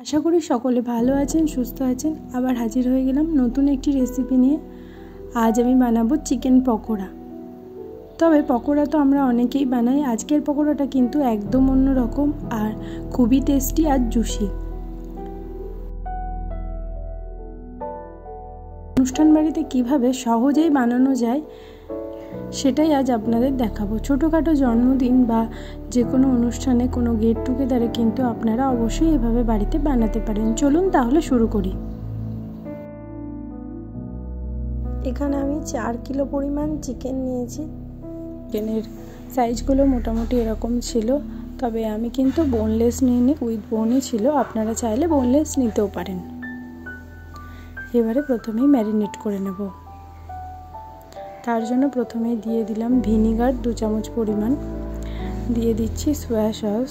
আশা করি সকলে ভালো আছেন, সুস্থ আছেন। আবার হাজির হয়ে গেলাম নতুন একটি রেসিপি নিয়ে। আজ আমি বানাবো চিকেন পকোড়া। তবে পকোড়া তো আমরা অনেকেই বানাই, আজকের পকোড়াটা কিন্তু একদম অন্যরকম আর খুবই টেস্টি আর জুসি। অনুষ্ঠান বাড়িতে কিভাবে সহজেই বানানো যায় সেটাই আজ আপনাদের দেখাবো। ছোটোখাটো জন্মদিন বা যে কোনো অনুষ্ঠানে, কোনো গেট টুগেদারে কিন্তু আপনারা অবশ্যই এভাবে বাড়িতে বানাতে পারেন। চলুন তাহলে শুরু করি। এখানে আমি 4 কিলো পরিমাণ চিকেন নিয়েছি। চিকেনের সাইজগুলো মোটামুটি এরকম ছিল, তবে আমি কিন্তু বোনলেস নিইনি, উইথ বোনই ছিল। আপনারা চাইলে বোনলেস নিতেও পারেন। এবারে প্রথমেই ম্যারিনেট করে নেব। তার জন্য প্রথমেই দিয়ে দিলাম ভিনিগার 2 চামচ পরিমাণ, দিয়ে দিচ্ছি সোয়া সস,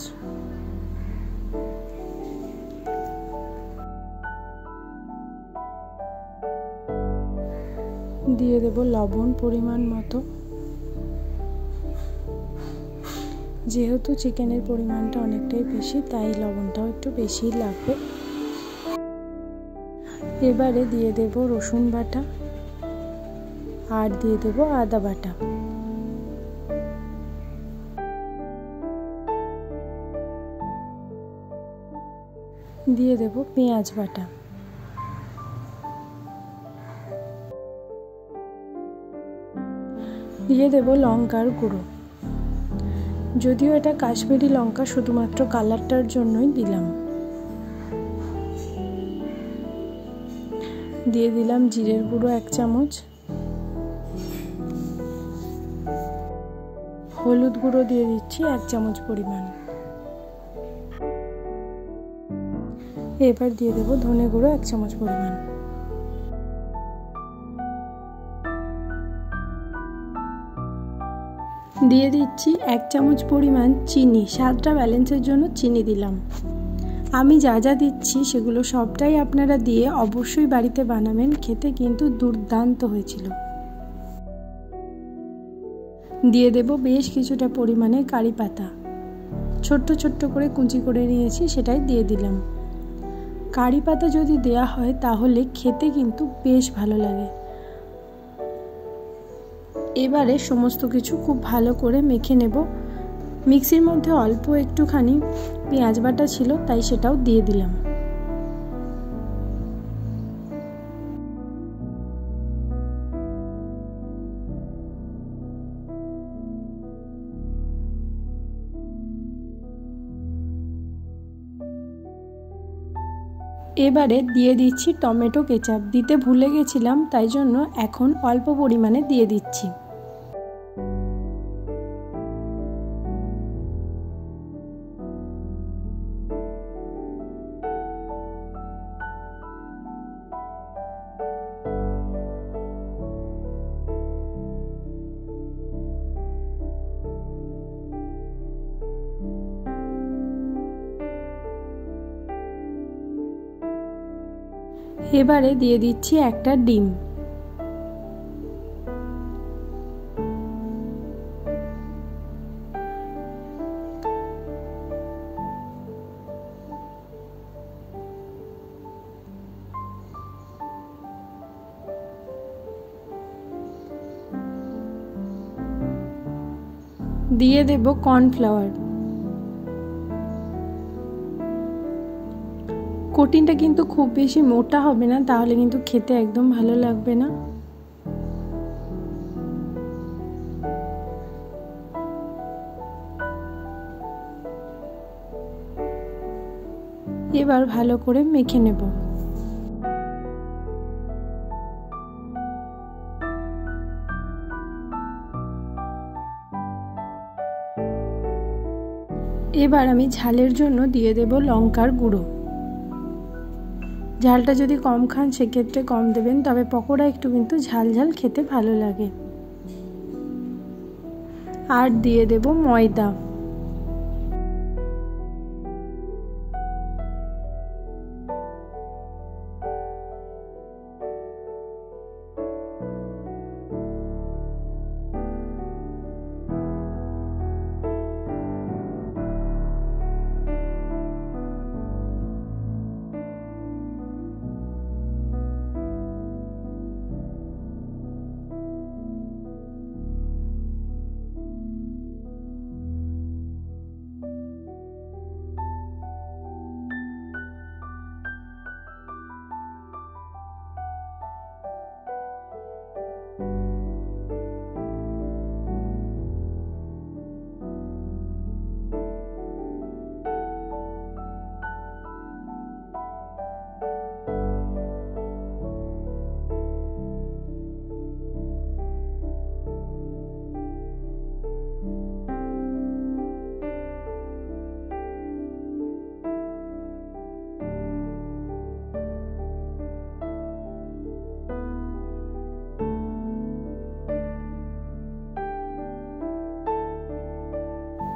দিয়ে দেব লবণ পরিমাণ মতো। যেহেতু চিকেনের পরিমাণটা অনেকটাই বেশি, তাই লবণটাও একটু বেশিই লাগবে। এবারে দিয়ে দেব রসুন বাটা আর দিয়ে দেব আদা বাটা। দিয়ে দেব পেঁয়াজ বাটা। দিয়ে দেব লঙ্কার গুঁড়ো। যদিও এটা কাশ্মীরি লঙ্কা, শুধুমাত্র কালারটার জন্যই দিলাম। দিয়ে দিলাম জিরের গুঁড়ো 1 চামচ, হলুদ গুঁড়ো দিয়ে দিচ্ছি 1 চামচ পরিমাণ। এবার দিয়ে দেব ধনে গুঁড়ো 1 চামচ পরিমাণ। দিয়ে দিচ্ছি 1 চামচ পরিমাণ চিনি। স্বাদটা ব্যালেন্সের জন্য চিনি দিলাম। আমি যা যা দিচ্ছি সেগুলো সবটাই আপনারা দিয়ে অবশ্যই বাড়িতে বানাবেন, খেতে কিন্তু দুর্দান্ত হয়েছিল। দিয়ে দেব বেশ কিছুটা পরিমাণে কারি পাতা, ছোট্ট ছোট্ট করে কুচি করে নিয়েছি, সেটাই দিয়ে দিলাম। কারি পাতা যদি দেয়া হয় তাহলে খেতে কিন্তু বেশ ভালো লাগে। এবারে সমস্ত কিছু খুব ভালো করে মেখে নেব। মিক্সির মধ্যে অল্প একটুখানি পেঁয়াজ বাটা ছিল, তাই সেটাও দিয়ে দিলাম। এবারে দিয়ে দিচ্ছি টমেটো কেচাপ। দিতে ভুলে গেছিলাম, তাই জন্য এখন অল্প পরিমাণে দিয়ে দিচ্ছি। এবারে দিয়ে দিচ্ছি একটা ডিম। দিয়ে দেব কর্নফ্লাওয়ার। কোটিংটা কিন্তু খুব বেশি মোটা হবে না, তাহলে কিন্তু খেতে একদম ভালো লাগবে না। এবার ভালো করে মেখে নেব। এবার আমি ঝালের জন্য দিয়ে দেব লঙ্কার গুঁড়ো। ঝালটা যদি কম খান সেক্ষেত্রে কম দেবেন, তবে পকোড়া একটু কিন্তু ঝাল ঝাল খেতে ভালো লাগে। আর দিয়ে দেব ময়দা।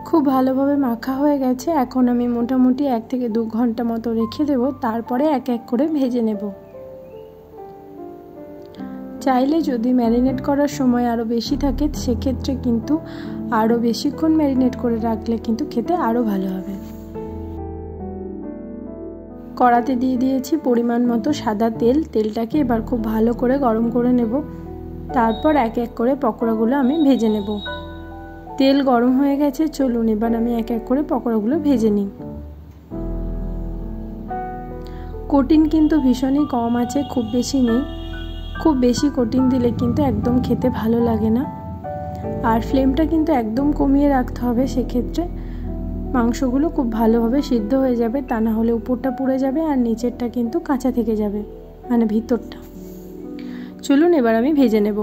খুব ভালোভাবে মাখা হয়ে গেছে। এখন আমি মোটামুটি 1 থেকে 2 ঘন্টা মতো রেখে দেব, তারপরে এক এক করে ভেজে নেব। চাইলে যদি ম্যারিনেট করার সময় আরও বেশি থাকে সেক্ষেত্রে কিন্তু আরও বেশিক্ষণ ম্যারিনেট করে রাখলে কিন্তু খেতে আরও ভালো হবে। কড়াতে দিয়ে দিয়েছি পরিমাণ মতো সাদা তেল। তেলটাকে এবার খুব ভালো করে গরম করে নেব, তারপর এক এক করে পকোড়াগুলো আমি ভেজে নেব। তেল গরম হয়ে গেছে, চলুন এবার আমি এক এক করে পকোড়াগুলো ভেজে নিই। কোটিং কিন্তু ভীষণই কম আছে, খুব বেশি নেই। খুব বেশি কোটিং দিলে কিন্তু একদম খেতে ভালো লাগে না। আর ফ্লেমটা কিন্তু একদম কমিয়ে রাখতে হবে, সেক্ষেত্রে মাংসগুলো খুব ভালোভাবে সিদ্ধ হয়ে যাবে, তা না হলে উপরটা পুড়ে যাবে আর নিচেরটা কিন্তু কাঁচা থেকে যাবে, মানে ভিতরটা। চলুন এবার আমি ভেজে নেব।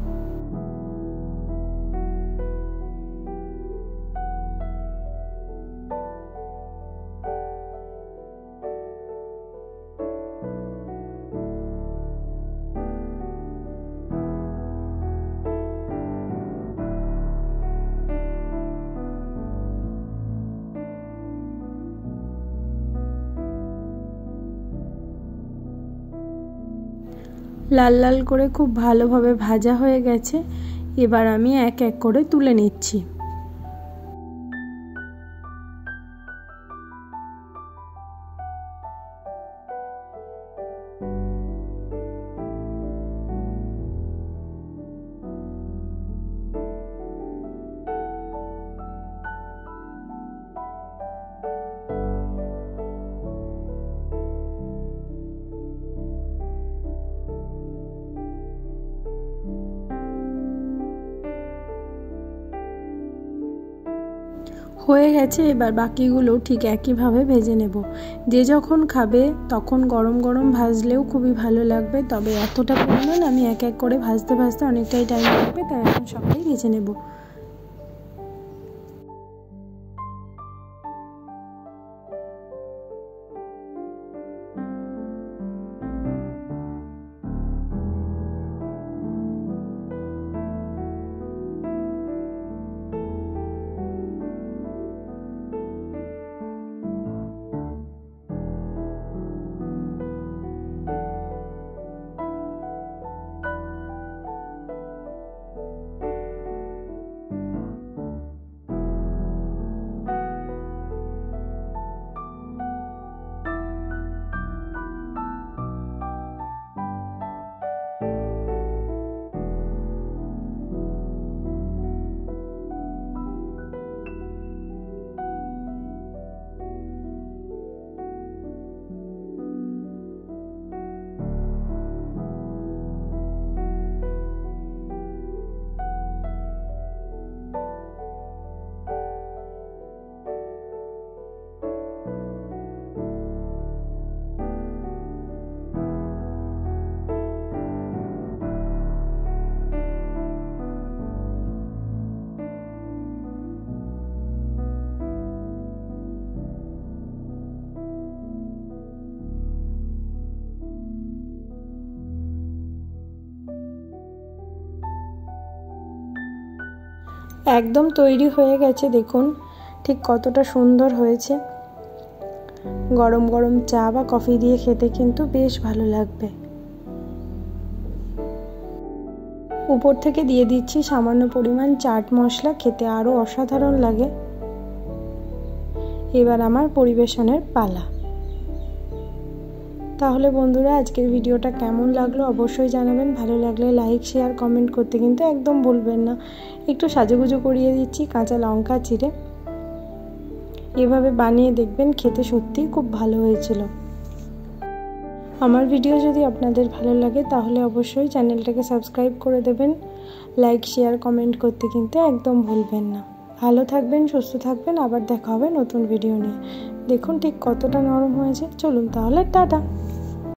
লাল লাল করে খুব ভালোভাবে ভাজা হয়ে গেছে। এবার আমি এক এক করে তুলে নিচ্ছি। হয়ে গেছে, এবার বাকিগুলো ঠিক একইভাবে ভেজে নেব। যে যখন খাবে তখন গরম গরম ভাজলেও খুবই ভালো লাগবে, তবে এতটা পরিমাণ আমি এক এক করে ভাজতে ভাজতে অনেকটাই টাইম লাগবে, তাই এখন সবটাই ভেজে নেব। একদম তৈরি হয়ে গেছে, দেখুন ঠিক কতটা সুন্দর হয়েছে। গরম গরম চা বা কফি দিয়ে খেতে কিন্তু বেশ ভালো লাগবে। উপর থেকে দিয়ে দিচ্ছি সামান্য পরিমাণ চাট মশলা, খেতে আরও অসাধারণ লাগে। এবার আমার পরিবেশনের পালা। তাহলে বন্ধুরা, আজকের ভিডিওটা কেমন লাগলো অবশ্যই জানাবেন। ভালো লাগলে লাইক শেয়ার কমেন্ট করতে কিন্তু একদম ভুলবেন না। একটু সাজুগুজু করিয়ে দিচ্ছি কাঁচা লঙ্কা চিড়ে। এভাবে বানিয়ে দেখবেন, খেতে সত্যিই খুব ভালো হয়েছিল। আমার ভিডিও যদি আপনাদের ভালো লাগে তাহলে অবশ্যই চ্যানেলটাকে সাবস্ক্রাইব করে দেবেন। লাইক শেয়ার কমেন্ট করতে কিন্তু একদম ভুলবেন না। ভালো থাকবেন, সুস্থ থাকবেন, আবার দেখা হবে নতুন ভিডিও নিয়ে। দেখুন ঠিক কতটা নরম হয়েছে। চলুন তাহলে টাটা।